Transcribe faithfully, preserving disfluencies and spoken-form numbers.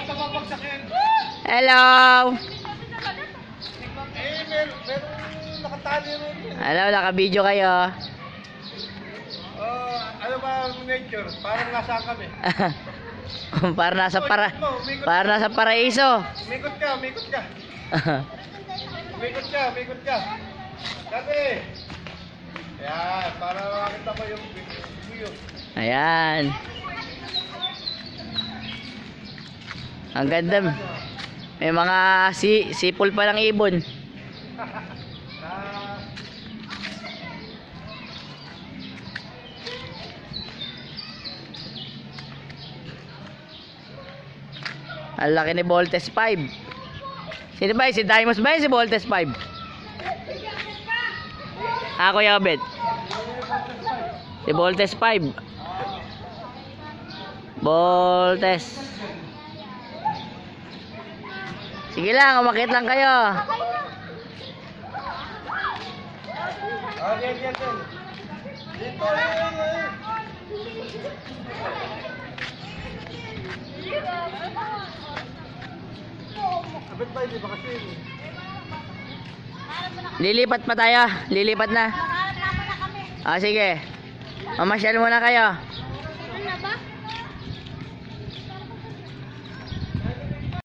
baka mapagsak yan. Hello! Eh, meron, meron nakatali rin. Hello, naka-video kayo. Oh, ano ba ang nature? Parang nasaan kami. para nasa para para nasa paraiso. Umikot ka, umikot ka. Umikot ka, umikot ka. Dati. Yan, para makita mo yung view. Ayan. Ang ganda. May mga si sipol pa ng ibon. Ang laki ni Voltes five. Sino ba yun? Si Dimos ba yun? Si Voltes five? Ako yung abet. Si Voltes five. Voltes. Sige lang, umakit lang kayo. Ah, yan, yan, yan. Dito, yan, yan, yan. Abet ba, hindi ba kasi? Lilipat pa tayo. Lilipat na. Ah, sige. Mamasyal muna kayo.